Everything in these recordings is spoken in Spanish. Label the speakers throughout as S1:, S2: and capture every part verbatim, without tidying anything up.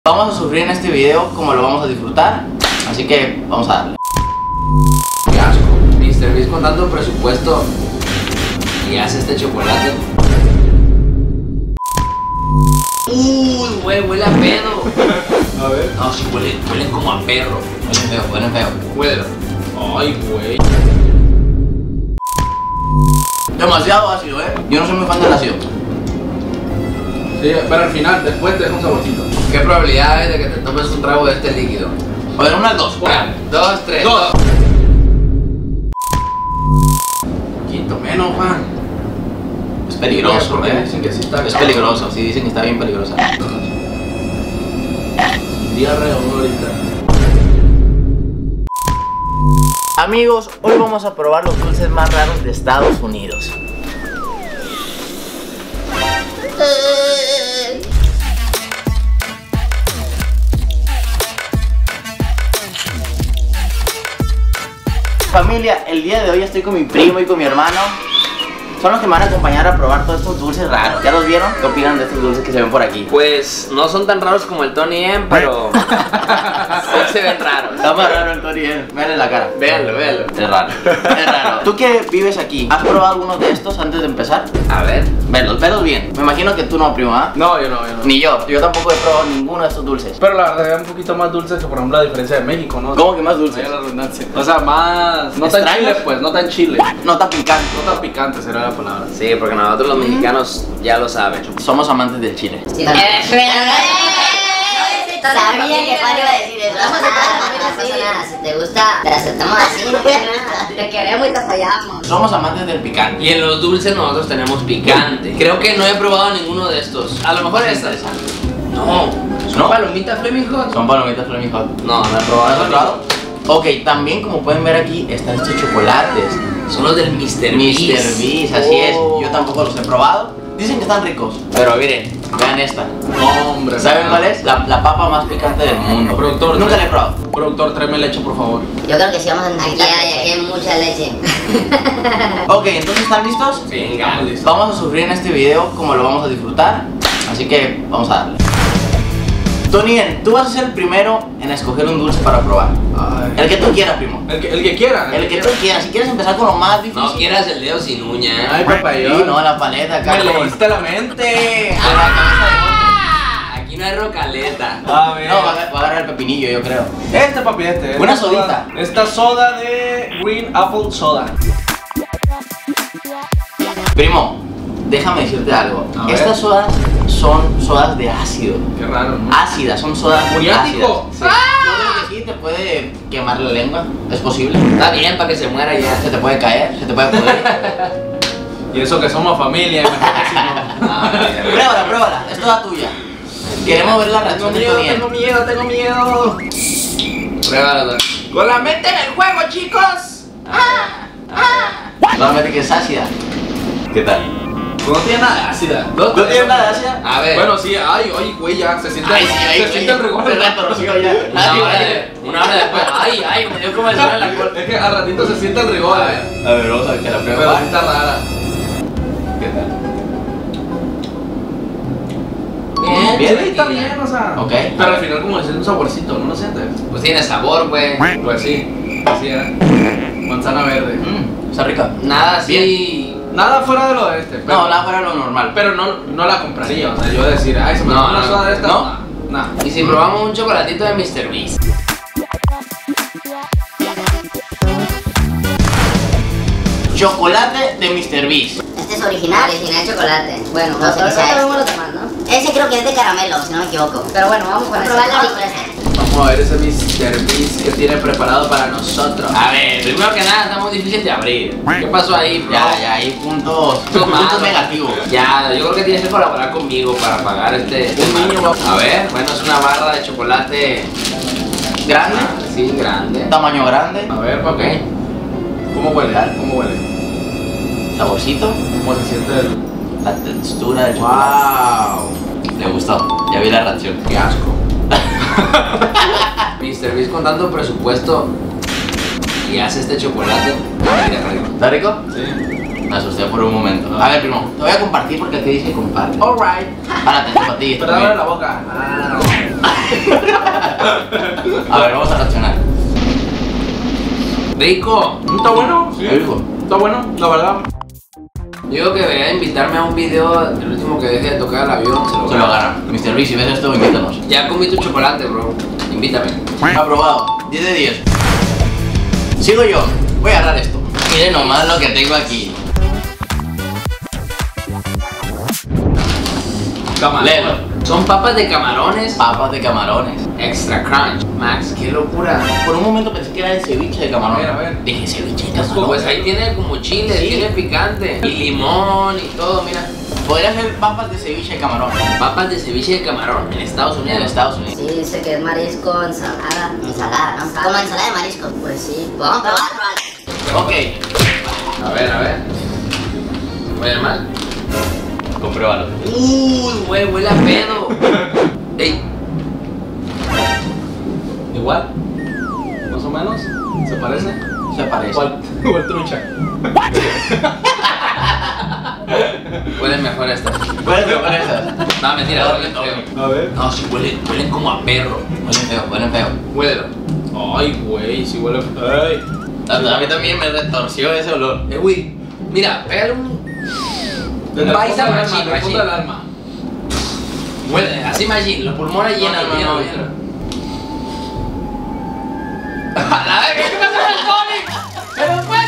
S1: Vamos a sufrir en este video como lo vamos a disfrutar, así que vamos a darle.
S2: Qué asco, mister Beast con tanto presupuesto y hace este chocolate. Uy, güey, huele a pedo.
S3: A ver.
S2: No, sí, huele, huelen como a perro.
S1: Huelen feo, huelen feo.
S2: Huele. Ay, güey.
S1: Demasiado ácido, eh. Yo no soy muy fan del ácido.
S3: Sí, pero al final, después te deja un saborcito.
S2: ¿Qué probabilidad hay de que te tomes un trago de este líquido?
S1: A ver, unas dos.
S2: Una, dos, tres.
S3: Dos. Quinto menos, Juan.
S1: Es peligroso,
S3: Porque
S1: eh.
S3: dicen que sí está.
S1: Es peligroso, sí, dicen que está bien peligrosa.
S3: Diarrea uno ahorita.
S1: Amigos, hoy vamos a probar los dulces más raros de Estados Unidos. Familia, el día de hoy estoy con mi primo y con mi hermano. Son los que me van a acompañar a probar todos estos dulces raros. ¿Ya los vieron? ¿Qué opinan de estos dulces que se ven por aquí?
S2: Pues no son tan raros como el Tony M, pero sí se ven raros.
S1: Está más raro el Tony, eh. Véanle la cara.
S2: Véanlo, véanlo.
S1: Es raro. Es raro. ¿Tú que vives aquí? ¿Has probado algunos de estos antes de empezar?
S2: A ver.
S1: Velos, velos bien. Me imagino que tú no, primo, ¿ah?
S3: No, yo no, yo no.
S1: Ni yo. Yo tampoco he probado ninguno de estos dulces.
S3: Pero la verdad es un poquito más dulce que por ejemplo la diferencia de México, ¿no?
S1: ¿Cómo que más dulces?
S3: Vaya la redundancia. O sea, más. No tan
S1: ¿Extraños?
S3: chile, pues, no tan chile.
S1: No tan picante.
S3: No tan picante será la palabra.
S2: Sí, porque nosotros los mexicanos ya lo saben.
S1: Somos amantes del chile.
S4: Sí, sabía que Juan iba a decir eso. Vamos a estar no pasa nada. Si te gusta, te aceptamos así, no pasa nada. Te queremos y te apoyamos.
S1: Somos amantes del picante.
S2: Y en los dulces nosotros tenemos picante. Creo que no he probado ninguno de estos. A lo mejor estas. No. ¿Son
S1: ¿No?
S2: palomitas Flaming Hot?
S1: Son palomitas Flaming Hot.
S2: No, no he
S1: ¿Has
S2: probado.
S1: probado? Ok, también como pueden ver aquí están estos chocolates.
S2: Son los del mister
S1: mister
S2: Beast.
S1: Beast, así es.
S2: Oh.
S1: Yo tampoco los he probado. Dicen que están ricos. Pero miren, vean esta.
S3: No, hombre.
S1: ¿Saben cuál es? La, la papa más picante del mundo.
S3: Productor,
S1: Nunca
S3: trae-
S1: la he probado.
S3: Productor, tráeme leche, por favor.
S4: Yo creo que sí vamos a necesitar. Aquí hay, aquí hay mucha leche.
S1: Ok, entonces ¿están listos?
S2: Venga.
S3: Estamos listos.
S1: Vamos a sufrir en este video como lo vamos a disfrutar. Así que vamos a darle. Tony, tú vas a ser el primero en escoger un dulce para probar.
S3: Ay.
S1: El que tú quieras, primo.
S3: El que, el que quiera.
S1: El que tú quieras. Si quieras empezar con lo más difícil.
S2: No quieras el dedo sin uña, ¿eh?
S3: Ay, papayón.
S1: Sí, no, la paleta acá.
S3: Me
S1: como-
S3: leíste la mente.
S1: de la cabeza de bote.
S2: Aquí no hay rocaleta.
S3: A ver.
S1: No, va a, va a agarrar el pepinillo, yo creo.
S3: Este, papi, este.
S1: Una
S3: Esta soda-
S1: sodita.
S3: Esta soda de Green Apple Soda.
S1: Primo, déjame decirte algo.
S3: A ver.
S1: Estas sodas son sodas de ácido.
S3: Qué raro, ¿no?
S1: Ácidas, son sodas muy
S3: Muriático.
S1: ácidas. Sí. Yo creo que sí, te puede quemar la lengua. Es posible.
S2: Está bien para que se muera ya.
S1: Se te puede caer, se te puede pudrir.
S3: Y eso que somos familia, imagínate si no.
S2: Ah, mira.
S1: Pruébala, pruébala. Es toda tuya. Queremos ver la
S3: Tengo
S1: reacción de
S3: miedo,
S1: Tony.
S3: tengo miedo, tengo miedo.
S2: Pruébalo.
S3: Con la mente en el juego, chicos.
S1: Solamente que es ácida. ¿Qué tal?
S3: No tiene nada de ácida.
S1: ¿No tiene nada de ácida?
S2: A ver.
S3: Bueno, sí, ay, oye, güey, ya se siente,
S1: Ay, sí, ay,
S3: se
S1: sí.
S3: siente el rigor.
S1: Se retorció ya.
S2: Una
S1: Ay,
S2: hora,
S1: ay.
S2: de- una hora después. Ay, ay, me dio como el sol en la cola.
S3: Es que al ratito se siente el rigor,
S2: A
S3: eh.
S2: ver.
S1: A ver, vamos a ver que la
S3: Pero
S1: prueba.
S3: sí está rara.
S1: ¿Qué tal?
S2: Bien,
S1: Bien,
S3: Sí, está bien, o sea.
S1: Ok.
S3: Pero al final, como le siente un saborcito, ¿no lo sientes?
S2: Pues tiene sabor, güey.
S3: Pues sí, así era. Manzana verde.
S1: Mm, está rica.
S2: Nada así.
S3: Nada fuera de lo de este. Pero,
S1: No, nada fuera de lo normal.
S3: pero no, no la compraría, o sea, yo decir, ay, se me
S2: No,
S3: antoja una
S2: no,
S3: soda de esta.
S1: no.
S3: Nah.
S2: Y si probamos un chocolatito de mister Beast.
S1: Chocolate de mister Beast.
S4: Este es original, original chocolate. Bueno, no sé qué sea esto. Ese creo que es de caramelo, si no me equivoco. Pero bueno, vamos a probar la original.
S3: Vamos a ver ese mister Beast que tiene preparado para nosotros.
S2: A ver, primero que nada, está muy difícil de abrir. ¿Qué pasó ahí, bro?
S1: Ya, ya, hay puntos,
S2: Puntos
S1: puntos
S2: malos.
S1: negativos.
S2: Ya, yo creo que tienes que colaborar conmigo para pagar este. este
S3: Un niño
S2: marco.
S3: va-
S2: A ver, bueno, es una barra de chocolate
S1: Grande,
S2: ah, sí, grande.
S1: tamaño grande,
S3: A ver,
S2: Ok.
S3: papi. ¿Cómo huele? ¿Cómo huele?
S1: saborcito,
S3: ¿Cómo se siente el...?
S1: la textura del chocolate.
S3: ¡Wow!
S1: Le gustó, ya vi la reacción.
S3: ¡Qué asco!
S2: mister Beast con tanto presupuesto y hace este chocolate. Ah, mira, rico.
S1: ¿Está rico?
S3: Sí.
S1: Me asusté por un momento. A ver, primo, te voy a compartir porque aquí dice comparte.
S3: Alright.
S1: Párate, para ti.
S3: Pero dame la boca. Ah, no.
S1: A ver, vamos a reaccionar.
S2: Rico.
S5: ¿Está bueno? Sí.
S1: Rico.
S5: Está bueno, la verdad.
S2: Digo que debería invitarme a un video. El último que deje de tocar el avión se lo
S1: Se lo gana. mister Luis, si ves esto, invítanos.
S2: Ya comí tu chocolate, bro. Invítame.
S1: Aprobado. diez de diez. Sigo yo. Voy a agarrar esto. Miren nomás lo que tengo aquí. Léelo.
S2: Son papas de camarones.
S1: Papas de camarones.
S2: Extra crunch. Max, qué locura.
S1: Por un momento pensé que era de ceviche de camarón.
S5: A ver, a ver.
S1: Dije, ceviche de camarón.
S2: Pues ahí tiene como chile,
S1: Sí.
S2: tiene picante. Y limón y todo, mira.
S1: Podría ser papas de ceviche de camarón.
S2: Papas de ceviche de camarón en Estados
S1: En
S2: Unidos.
S1: Estados Unidos.
S4: Sí, dice que es marisco, ensalada. Ensalada, ¿no? Como ensalada de marisco. Pues sí. Vamos a probar, probar.
S1: Ok.
S2: A ver, a ver. ¿Huele mal?
S1: Compruébalo.
S2: Uy, güey, huele a pedo. Ey,
S5: Igual. Más o menos. ¿Se parece?
S1: Se parece.
S5: ¿Cuál? Igual trucha.
S2: huele mejor esta.
S1: ¿Cuál es mejor esas?
S2: No, mentira,
S1: No,
S2: huele
S1: no.
S2: feo.
S5: A ver.
S2: No, sí, huele, huelen como a perro.
S1: Huelen feo, huelen feo.
S2: Huélelo.
S5: Ay, güey, si huele. Ay.
S1: A mí también me retorció ese olor.
S2: Eh, güey, mira, pégale un.
S5: Desde
S2: Un
S5: el
S2: paisa
S5: fondo del
S2: machín,
S5: alma, del fondo
S2: machín.
S5: del alma.
S2: Huele, así machín, los pulmones llenan,
S1: no, no,
S2: llenan,
S1: no.
S2: llenan. ¡A la verga! ¿Qué pasa con el Tony? ¡Pero pues,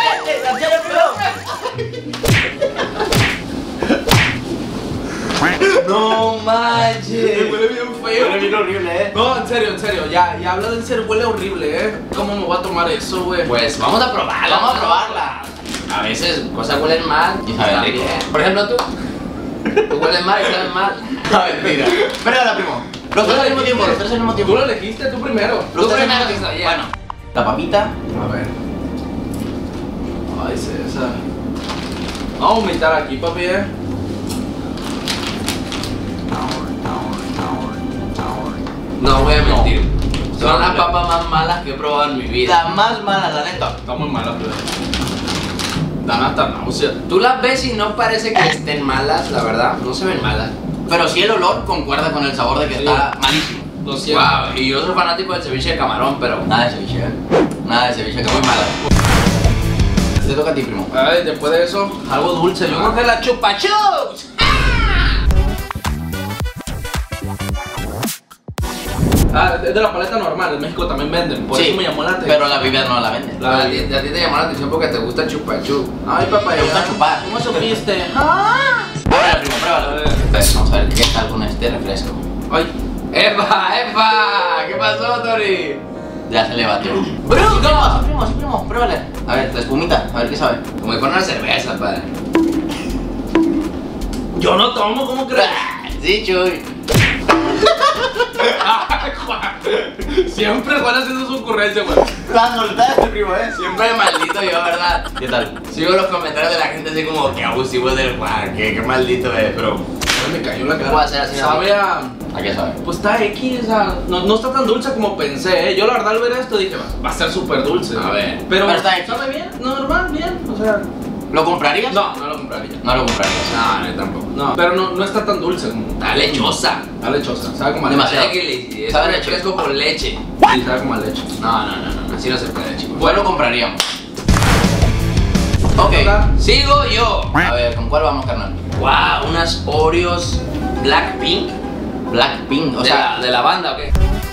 S1: No manches.
S5: Huele bien feo.
S1: Huele bien horrible, eh.
S5: No, en serio, en serio. Ya, ya hablando en serio, huele horrible, eh. ¿Cómo me voy a tomar eso, güey?
S2: Pues vamos a probarla.
S1: Vamos a probarla.
S2: A veces cosas huelen mal
S1: Y saben
S2: están
S1: rico.
S2: bien. Por ejemplo, tú. Tú hueles mal y sabes mal.
S1: No, mentira. Espérala, primo. Los tres al mismo tiempo, los tres al mismo
S5: Tú
S1: tiempo.
S5: lo elegiste, tú primero.
S1: Los
S2: Tú
S1: tres al
S2: primero,
S1: mismo tiempo.
S2: ya.
S1: Bueno, la papita.
S5: A ver. Ay, César. Vamos a vomitar aquí, papi, eh.
S2: No voy a mentir. Son
S5: No,
S2: las
S5: no.
S2: papas más malas que he probado en mi vida.
S1: La más mala, la neta.
S5: Está muy mala, pero. Dan hasta náusea.
S2: Tú las ves y no parece que estén malas, la verdad. No se ven malas.
S1: Pero sí el olor concuerda con el sabor de que
S5: Sí.
S1: está malísimo.
S5: Lo siento.
S2: Wow, y yo soy fanático del ceviche de camarón, pero.
S1: Nada de ceviche, eh. Nada de ceviche, que muy mala. Te toca a ti, primo.
S5: Ay, después de eso, algo dulce. Yo creo que la chupa chups. Ah, es de la paleta normal. En México también venden. Por
S1: Sí,
S5: eso me llamó la atención.
S1: pero la biblia no la vende.
S5: La
S2: a, ti, a ti te llamó la atención porque te gusta chupachu.
S5: Ay, papá,
S1: Te gusta chupar.
S5: ¿Cómo supiste?
S1: Pruébala, primo, pruébala.
S5: A ver.
S1: Pues, vamos a ver qué tal con este refresco.
S5: Ay.
S2: ¡Epa, epa! ¿Qué pasó, Tori?
S1: Ya se le batió.
S2: ¡Bruno!
S1: Sí, primo, sí, primo, sí, primo, pruébale. A ver, la espumita, a ver qué sabe.
S2: Como si fuera una cerveza, padre.
S5: Yo no tomo, ¿cómo crees?
S1: Sí, Chuy.
S5: Siempre Juan haciendo su ocurrencia, güey.
S1: La soltaste, primo, eh.
S2: Siempre maldito yo, ¿verdad?
S1: ¿Qué tal?
S2: Sigo los comentarios de la gente así como que abusivo del Juan, que, que maldito es, pero.
S5: Me cayó la
S2: ¿Cómo va a
S5: cara.
S2: ser así?
S5: Sabe a.
S1: ¿A qué sabe?
S5: Pues está X, o sea, no, no está tan dulce como pensé, ¿eh? Yo la verdad al ver esto dije, va, va a ser súper dulce.
S2: A ver.
S5: Pero,
S1: Pero está X.
S5: ¿sabe bien? Normal, bien, o sea.
S1: ¿Lo comprarías?
S5: No, no lo compraría.
S1: No lo comprarías.
S2: No, no, tampoco.
S5: No, pero no, no está tan dulce como.
S2: Está lechosa.
S5: Está lechosa, sabe como a
S1: Demasiado.
S5: leche.
S2: Sabe que le, es
S1: Sabe
S2: un
S1: leche.
S2: refresco con leche.
S5: Sí, sabe como a leche.
S2: No, no, no, no, así no se puede, chicos.
S1: ¿Cuál lo compraríamos? Ok.
S2: Sigo yo.
S1: A ver, ¿con cuál vamos, carnal?
S2: Wow, unas Oreos Blackpink.
S1: Blackpink, o
S2: O
S1: sea,
S2: sea, de la banda, ¿o qué?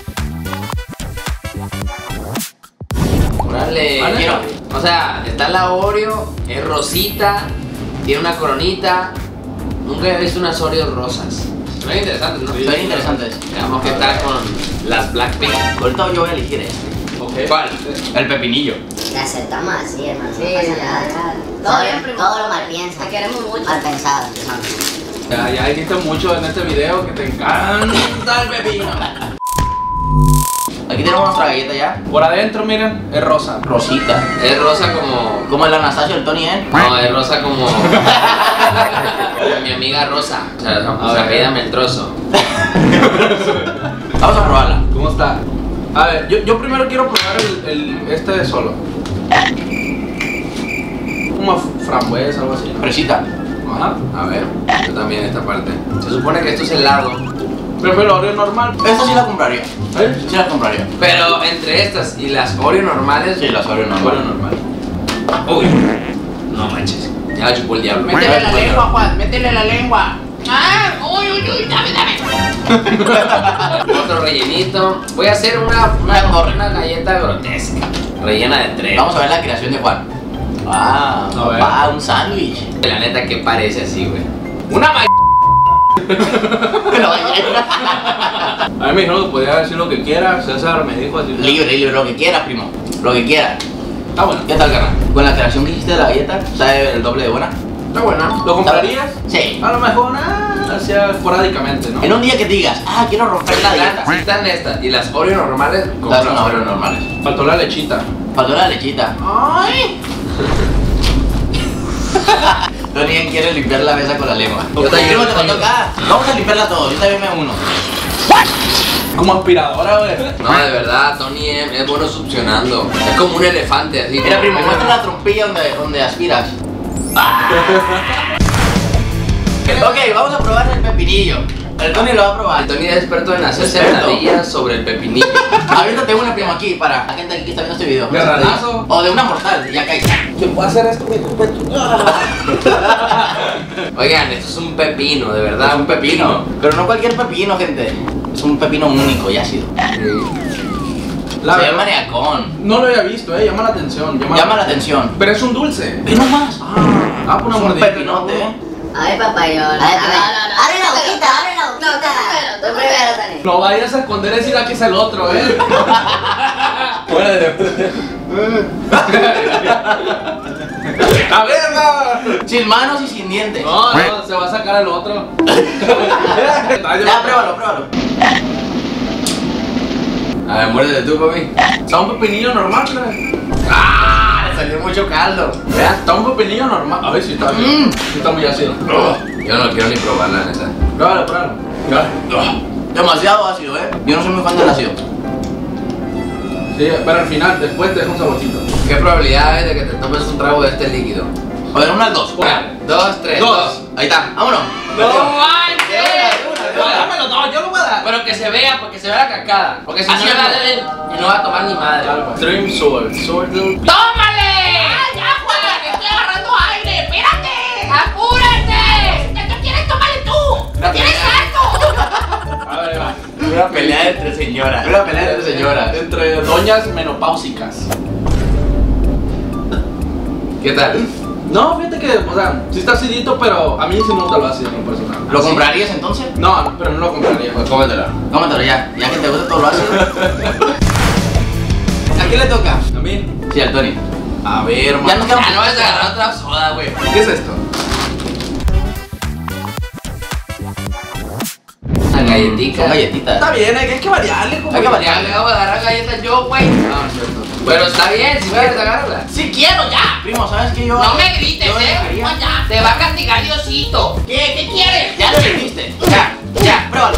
S2: Órale,
S5: ¿Vale?
S2: quiero. O sea, está la Oreo, es rosita, tiene una coronita. Nunca he visto unas Oreos rosas. Se ven interesantes, ¿no?
S5: Sí.
S1: son interesantes.
S2: Veamos qué tal con las Blackpink.
S1: Ahorita yo voy a elegir este.
S5: Ok.
S2: ¿Cuál?
S1: El pepinillo.
S4: Te aceptamos así, hermano.
S6: Sí,
S4: no pasa
S6: ya,
S4: nada.
S6: ya.
S4: Todo,
S6: Todo bien, primo.
S4: todo lo mal piensa.
S6: Te queremos mucho.
S4: Mal pensado.
S5: Ya, ya dijiste mucho en este video que te encanta el pepino.
S1: Aquí tenemos nuestra galleta ya.
S5: Por adentro, miren, es rosa.
S1: Rosita.
S2: Es rosa como.
S1: Como el Anastasio, el Tony, ¿eh?
S2: No, es rosa como. como mi amiga Rosa. O sea, o sea,
S5: ver.
S2: pídame el trozo.
S1: Vamos a probarla.
S5: ¿Cómo está? A ver, yo, yo primero quiero probar el, el este de solo. Como frambuesa, algo así. ¿no?
S1: Fresita.
S5: Ajá.
S2: A ver, yo también esta parte. Se supone que esto es helado.
S5: Prefiero Oreo normal.
S1: Esta sí la compraría.
S5: ¿Eh?
S1: Sí la compraría.
S2: Pero entre estas y las Oreo normales.
S1: Sí, las Oreo normal.
S5: Oreo normal.
S2: Uy, no manches. Ya la chupó el diablo.
S1: Métele la lengua,
S2: Juan, métele la lengua. Ah, uy, uy, uy, dame, dame. Otro rellenito. Voy a hacer una, una,
S1: torre.
S2: una galleta grotesca. Rellena de tres.
S1: Vamos a ver la creación de Juan. Ah,
S5: A ver.
S1: papá, un sándwich.
S2: La neta, que parece así, güey? Una ma...
S1: Pero
S5: A mí me dijeron que podía decir lo que quiera. César me dijo así.
S1: libre, libre, lo que quieras, primo. Lo que quieras.
S5: Está bueno.
S1: ¿Qué tal, carnal? Con la creación que hiciste de la galleta, ¿sabe el doble de buena?
S2: Está buena.
S5: ¿Lo comprarías?
S1: Sí.
S5: A lo mejor, ah, hacía esporádicamente, ¿no?
S1: En un día que digas, ah, quiero romper la dieta.
S2: Si están estas y las Oreo normales,
S1: Las
S2: compra
S1: unas Oreo normales.
S5: Faltó la lechita.
S1: Faltó la lechita.
S2: Ay.
S1: Tony quiere limpiar la mesa con la lengua.
S2: Yo también.
S1: Primo, te faltó acá. Vamos a limpiarla todo. Yo también me uno.
S5: Como aspiradora, güey.
S2: No, de verdad, Tony es, es bueno succionando. Es como un elefante, así.
S1: Mira, primo, muestra la trompilla donde, donde aspiras. Ah. Ok, vamos a probar el pepinillo. El Tony lo va a probar.
S2: Tony es experto en hacer
S1: Experto.
S2: sentadillas sobre el pepinillo.
S1: Aviéntate una, primo, aquí para la gente que está viendo este video.
S5: ¿De ranazo?
S1: O de una mortal, ya cae.
S5: ¿Quién puede hacer esto, güey?
S2: Oigan, esto es un pepino, de
S1: Es
S2: verdad.
S1: un pepino. Pero no cualquier pepino, gente. Es un pepino único y ácido.
S5: La
S1: Se
S5: verdad,
S1: llama maniacón.
S5: no lo había visto, eh. Llama la atención.
S1: Llama la atención.
S5: Pero es un dulce.
S1: Ve nomás.
S5: Ah, por una
S1: Es un
S5: mordida.
S1: pepinote, eh.
S4: A ver, papayón. A ver, abre la boquita, abre la boquita. Tú primero, Tony.
S5: No vayas a esconder decir aquí es el otro, eh. Fuera de. ¡A verga!
S1: Sin manos y sin dientes.
S5: No, no, se va a sacar el otro.
S1: Ya, pruébalo, pruébalo.
S2: A ver, muérdete tú, papi.
S5: Está un pepinillo normal, ¿verdad?
S2: ¡Ah! Le salió mucho caldo.
S5: Vean, está un pepinillo normal. A ver si está bien.
S1: Mm.
S5: Sí está muy ácido.
S2: Yo no quiero ni probar, la neta.
S5: Pruébalo, pruébalo.
S1: Demasiado ácido, eh. Yo no soy muy fan del ácido.
S5: Sí, pero al final, después te deja un saborcito.
S2: ¿Qué probabilidad hay de que te tomes un trago de este líquido?
S1: A ver, una al dos.
S2: Una, dos, tres.
S5: Dos.
S1: Ahí está, vámonos.
S2: ¡No manches!
S5: No, dámelo, no, yo lo voy a dar.
S2: Pero que se vea, porque se vea la cacada. Porque si no
S1: Así
S2: se la
S1: es.
S2: deben y no va a tomar ni madre.
S5: Dream Sword. Sword del.
S2: ¡Tómale! ¡Ah, ya, Juan! ¡Estoy agarrando aire! ¡Espérate! ¡Apúrate! ¿Qué quieres tomarle tú?
S1: La
S2: ¿Tienes
S1: pelea.
S2: harto?
S5: A ver, va.
S1: Una pelea entre señoras. Una pelea entre señoras.
S5: Entre doñas menopáusicas.
S2: ¿Qué tal?
S5: No, fíjate que, o sea, sí está acidito, pero a mí sí me gusta lo ácido en lo personal.
S1: ¿Lo
S5: ¿Sí?
S1: comprarías entonces?
S5: No, pero no lo compraría.
S2: Pues cómetelo.
S1: Cómetelo ya, ya que te gusta todo lo ácido. ¿A quién le toca?
S5: A mí.
S1: Sí, al Tony.
S5: A ver,
S1: Ya
S5: hermano.
S1: nos quedamos.
S2: Ya no vas a agarrar otra soda, güey.
S5: ¿Qué es esto?
S2: Una galletica.
S1: Son galletitas.
S5: Está bien, hay que, hay que variarle. Como
S1: Hay que
S2: Ya
S1: variarle.
S2: le voy a agarrar galletas yo, güey.
S5: No, es cierto.
S2: Pero está bien, si quieres agarrarla.
S1: Sí quiero ya. Primo, ¿sabes qué yo?
S2: No me grites,
S1: yo
S2: eh.
S1: dejaría-
S2: No, ya. Te va a castigar Diosito. ¿Qué? ¿Qué quieres?
S1: Ya lo dijiste. Ya, ya, pruébalo.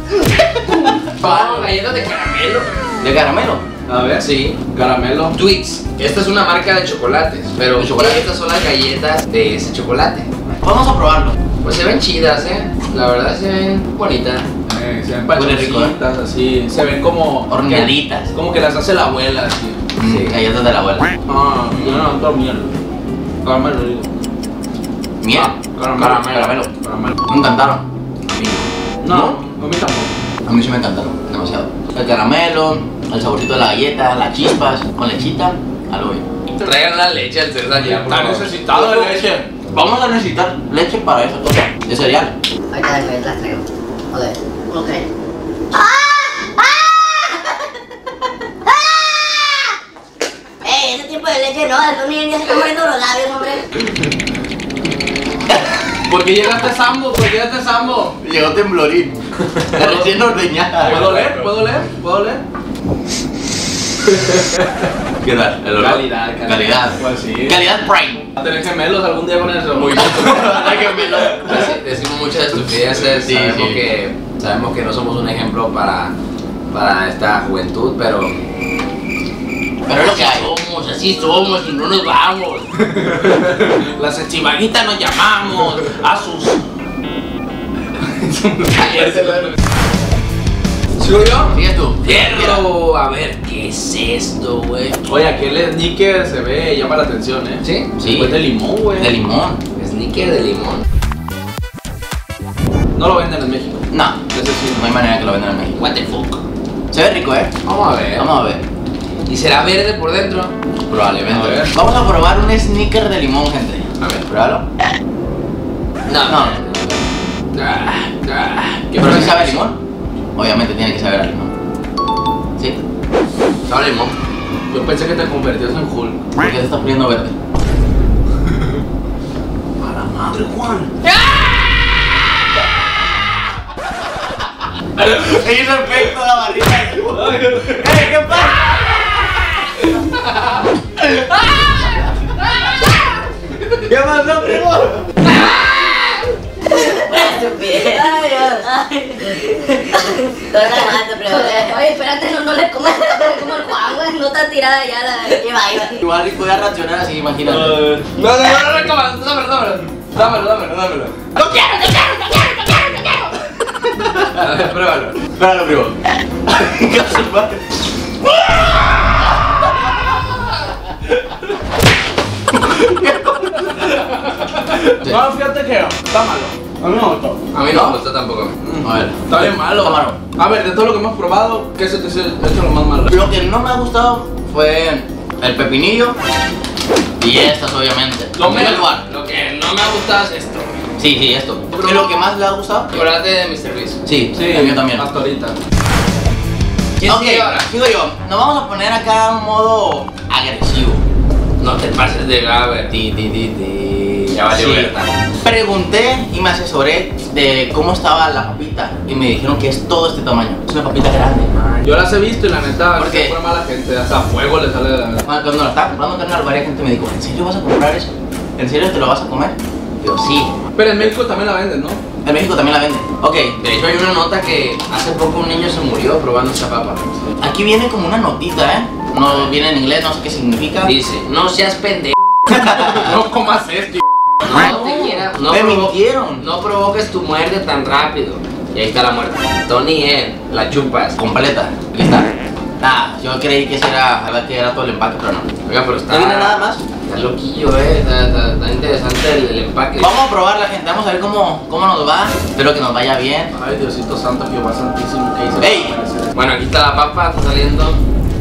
S2: No, galletas de caramelo.
S1: ¿De caramelo?
S5: A ver.
S2: Sí.
S5: Caramelo.
S2: Twix. Esta es una marca de chocolates, pero
S1: ¿De chocolate?
S2: estas son las galletas de ese chocolate.
S1: Vamos a probarlo.
S2: Pues se ven chidas, eh. La verdad se ven bonitas.
S5: Eh, se ven
S1: Huele rico, ¿eh?
S5: pachoncitas, así. Se ven como.
S1: Horneaditas.
S5: Como que las hace la abuela, así.
S1: Sí, galletas de la abuela.
S5: Ah, yo no, no, miel. Caramelo, digo.
S1: Miel.
S5: Ah, caramelo.
S1: Caramelo. Caramelo.
S5: Caramelo.
S1: Me encantaron.
S5: No, a mí tampoco.
S1: A mí sí me encantaron, demasiado. El caramelo, el saborcito de la galleta, las chispas, con lechita, a lo bien.
S2: Traigan la leche al César ya, por
S5: Está
S2: favor.
S5: necesitado de leche.
S1: Vamos a necesitar leche para esa cosa de cereal.
S4: Ahorita después las traigo. Joder. Ok. ¡Ey! Ese tipo de leche no, el Tony ya se está muriendo los labios, hombre.
S5: ¿Por qué llegaste Sambo? ¿Por qué llegaste Sambo?
S1: Llegó temblorín. Recién ordeñada.
S5: ¿Puedo leer? ¿Puedo leer? ¿Puedo leer?
S1: ¿Qué tal? El olor.
S5: Calidad, calidad.
S1: Calidad.
S5: Pues sí.
S1: Calidad Prime.
S5: ¿Va a tener gemelos algún día con eso?
S1: Muy bien. Hay que verlo.
S2: Deci- Decimos muchas estupideces,
S1: Sí,
S2: sabemos,
S1: sí.
S2: Que, sabemos que no somos un ejemplo para, para esta juventud, pero...
S1: Pero es lo que hay.
S2: somos, así somos y no nos vamos.
S5: Las echivaguitas nos llamamos. A sus.
S2: ¿Sigo yo?
S1: Sigues tú.
S2: Hierro. A ver, ¿qué es esto, güey?
S5: Oye, aquí el sneaker se ve, llama la atención, ¿eh?
S2: ¿Sí?
S1: Sí.
S5: Pues de limón, güey.
S1: De limón.
S2: Sneaker de limón.
S5: No lo venden en México.
S1: No,
S5: Ese sí.
S1: no hay manera que lo vendan en México.
S2: What the fuck.
S1: Se ve rico, ¿eh?
S2: Vamos a ver.
S1: Vamos a ver.
S2: ¿Y será verde por dentro?
S1: Probablemente.
S5: A ver.
S1: Vamos a probar un sneaker de limón, gente.
S2: A ver.
S1: Pruébalo.
S2: No.
S1: No.
S2: Ah, ah,
S1: ¿Qué pero si sabe a limón? Obviamente tiene que saber a limón. ¿Sí?
S2: Sabe a limón.
S5: Yo pensé que te convertías en Hulk.
S1: ¿Por qué te estás poniendo verde?
S5: A la madre, Juan.
S1: Hizo efecto la barriga. ¡Ey, qué pasa! ¿Qué pasó, primo?
S4: Estupidez. Ay, Dios. Todo está mal, primo. Oye, espérate, no, no le comas como el Juan, güey. No está tirada ya la. Lleva, lleva.
S1: Igual Rick podía reaccionar así, imagínate.
S5: No, no, no, no, no, no, dámelo, dámelo. Dámelo, dámelo, dámelo.
S2: ¡No quiero, no quiero, no quiero, no quiero, no quiero!
S5: A ver, pruébalo.
S1: Espéralo, primo. ¿Qué haces, padre?
S5: No, fíjate que está malo. A mí no me gustó.
S2: A mí no me gustó tampoco.
S1: A ver.
S5: Está bien malo.
S1: Está malo.
S5: A ver, de todo lo que hemos probado, ¿qué se te ha hecho lo más malo?
S1: Lo que no me ha gustado fue el pepinillo y estas, obviamente.
S2: Lo,
S1: En primer
S2: que,
S1: lugar.
S2: lo que no me ha gustado es esto.
S1: Sí, sí, esto. ¿Y lo que más le ha gustado?
S2: Chocolate de mister Beast.
S1: Sí, sí, a mí también.
S5: Hasta ahorita.
S2: ¿Quién
S1: Ok,
S2: sigue ahora?
S1: sigo yo. Nos vamos a poner acá en modo agresivo.
S2: No te pases de grave.
S1: Ti, ti, ti, ti.
S2: Ya valió
S1: Sí.
S2: verga.
S1: Pregunté y me asesoré de cómo estaba la papita y me dijeron que es todo este tamaño. Es una papita grande.
S5: Yo las he visto y la neta,
S1: ¿Por qué?
S5: fue mala gente. Hasta fuego le sale de la.
S1: Cuando la estaba comprando carnal, varias gente me dijo, ¿en serio vas a comprar eso? ¿En serio te lo vas a comer? Digo, sí.
S5: Pero en México también la venden, ¿no?
S1: En México también la venden. Ok,
S2: De hecho, hay una nota que hace poco un niño se murió probando esta papa.
S1: aquí viene como una notita, ¿eh? No viene en inglés, no sé qué significa.
S2: Dice, no seas pendejo.
S5: No comas esto.
S2: No te quieras. No,
S1: me
S2: provo-
S1: mintieron.
S2: no provoques tu muerte tan rápido. Y ahí está la muerte. Tony Ed, la chupas.
S1: Completa. Aquí está. Nah, yo creí que ese era, que era todo el empaque, pero no.
S2: Oiga, pero está.
S1: ¿No viene nada más?
S2: Está loquillo, eh. Está, está- está interesante el, el empaque.
S1: Vamos a probar la gente, vamos a ver cómo, cómo nos va. Espero que nos vaya bien.
S5: Ay, Diosito santo, Jehová santísimo, ¿qué hice?
S1: ¡Ey!
S2: Bueno, aquí está la papa, está saliendo.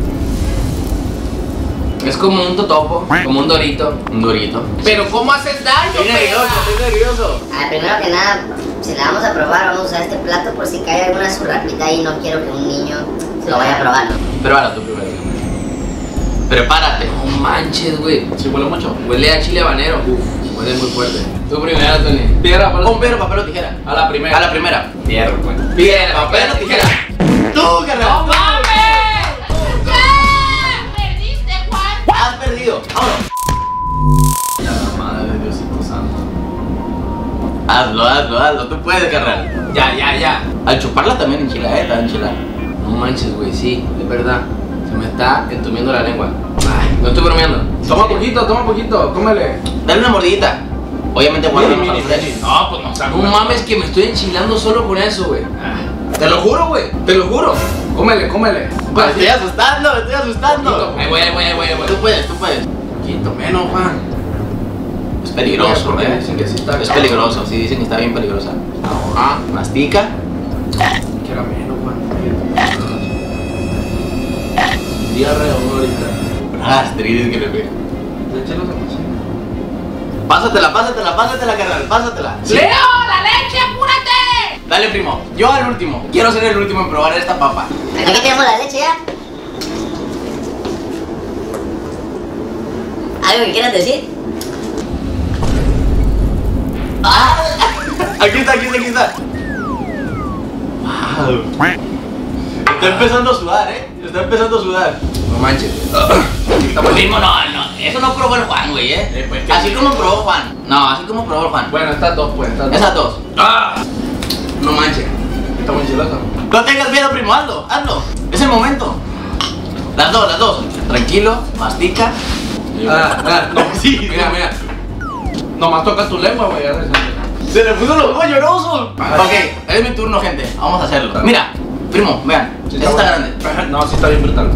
S2: Es como un totopo, como un dorito.
S1: Un durito.
S2: Pero ¿cómo haces daño,
S1: Estoy nervioso, estoy nervioso.
S4: Ah, primero que nada, si la vamos a probar, vamos a usar este plato por si cae alguna surrapita y no quiero que un niño se lo vaya a probar, ¿no?
S1: Pero ahora tú primero. Prepárate.
S2: No manches, güey.
S5: ¿Sí huele mucho?
S2: Huele a chile habanero. Uf, huele muy fuerte. Tú primero, Tony.
S5: Piedra, papel.
S1: Con piedra, papel o tijera.
S5: A la primera.
S1: A la primera.
S2: Fierro, pues.
S1: Piedra, papel o tijera. Tú, carnal.
S2: ¡No mames!
S1: Has perdido. Vámonos.
S5: Ya la madre de Diosito santo.
S1: Hazlo, hazlo, hazlo. Tú puedes, carnal.
S2: Ya, ya, ya.
S1: Al chuparla también enchila, eh, está enchilada.
S2: No manches, güey, sí, es verdad. Se me está entumiendo la lengua. Ay, no estoy bromeando.
S5: Toma poquito, toma poquito, cómele.
S1: Dale una mordidita. Obviamente guardamos al fresh.
S5: No, pues no, o sea,
S2: No mames que me estoy enchilando solo con eso, güey. Te lo juro, güey. Te lo juro.
S5: Cómele, cómele.
S1: Me estoy asustando, me estoy asustando.
S2: Ahí voy, ahí voy, ahí voy, ahí voy.
S1: Tú puedes, tú puedes.
S5: Poquito menos, Juan.
S1: Es peligroso,
S5: Porque
S1: eh.
S5: dicen que sí está
S1: Es
S5: cabrón.
S1: peligroso, sí, dicen que está bien peligrosa.
S5: Ah,
S1: Mastica.
S5: que era menos, Juan. Diarrea uno ahorita.
S1: Gastritis que le pega.
S5: Échalo a pasar.
S1: Pásatela, pásatela, pásatela, carnal, pásatela. Sí.
S2: ¡Leo, la leche, apúrate!
S1: Dale, primo. Yo al último. Quiero ser el último en probar esta papa.
S4: Aquí tenemos la leche ya. ¿Algo que quieras decir?
S1: ¡Ah! Aquí está, aquí está, aquí está. Wow. Está empezando a sudar, eh. Está empezando a sudar.
S2: No manches.
S1: Primo, no, no. Eso no probó el Juan, güey, eh.
S5: Eh, pues, ¿qué?
S1: Así como probó Juan. No, así como probó el Juan.
S5: Bueno, estas dos, pues, estas dos.
S1: Esas dos.
S2: ¡Ah! No manches.
S5: Está muy chilosa.
S1: No tengas miedo, primo, hazlo, hazlo. Es el momento. Las dos, las dos. Tranquilo, mastica.
S5: Ah, ah, no,
S1: Sí,
S5: mira, mira. Nomás toca tu lengua, güey. Ya te sale.
S1: Se le puso los ojos llorosos.
S5: Ay.
S1: Ok, es mi turno, gente. Vamos a hacerlo. Mira, Primo, vean,
S5: Sí,
S1: esta está
S5: bueno.
S1: grande.
S5: No, sí está bien brutal.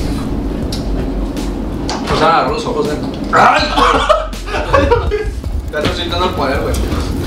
S5: O sea, agarró los ojos, eh. ¡Ay! Ya estoy sintiendo el poder, güey.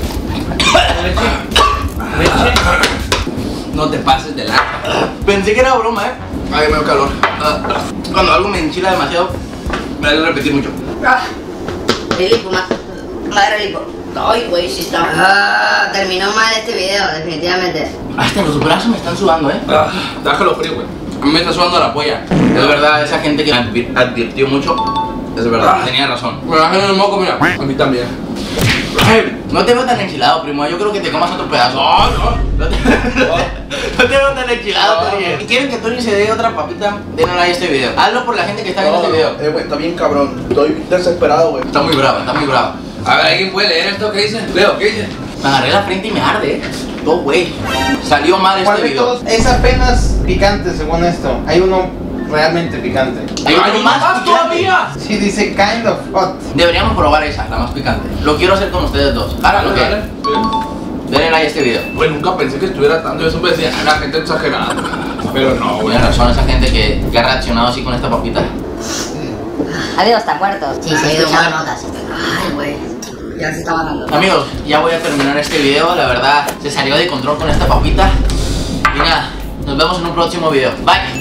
S2: No te pases de la.
S1: Pensé que era broma, eh.
S5: Ay, me dio calor.
S1: Cuando algo me enchila demasiado, me hace repetir mucho.
S4: Ah, Rilipo, ma. Madre Rilipo. Ay, güey, sí está. Ah, terminó mal este video, definitivamente.
S1: Hasta los brazos me están sudando, eh.
S5: Ah, déjalo frío, güey. A mí me está sudando la polla.
S1: Es verdad, esa gente que me advir- advirtió mucho, es verdad,
S5: Ah.
S1: tenía razón.
S5: Me bajan el moco, mira. A mí también.
S1: Ay, no te veo tan enchilado, primo. Yo creo que te comas otro pedazo.
S5: No, no.
S1: No te, no te veo tan enchilado,
S5: No,
S1: Tony.
S5: no.
S1: Si quieren que Tony se dé otra papita, denle like a este video. Hazlo por la gente que está viendo este video.
S6: Eh, güey, está bien cabrón. Estoy desesperado, güey.
S1: Está muy bravo, está muy bravo.
S2: A ver, ¿alguien puede leer esto? ¿Qué dice? Leo, ¿qué dice?
S1: Me agarré la frente y me arde, eh. Oh, güey. Salió mal
S7: ¿Cuál
S1: este
S7: de
S1: video.
S7: todos es apenas picante según esto? Hay uno realmente picante.
S1: Hay otro
S5: ¡Hay
S1: más
S5: más
S1: picante.
S5: todavía!
S7: Sí, dice kind of hot.
S1: Deberíamos probar esa, la más picante. Lo quiero hacer con ustedes dos. Háganlo,
S5: Dale,
S1: que
S5: dale.
S1: denle like a este video.
S5: Güey, nunca pensé que estuviera tanto. Yo siempre decía, "Ah, la gente exagerada". Pero no, güey.
S1: Tienen razón esa gente que, que ha reaccionado así con esta papita.
S4: Ha habido hasta cuartos. Sí, se ha ido mal notas. Ay, güey. Ya se está matando.
S1: Amigos, ya voy a terminar este video. La verdad, se salió de control con esta papita. Y nada, nos vemos en un próximo video. Bye.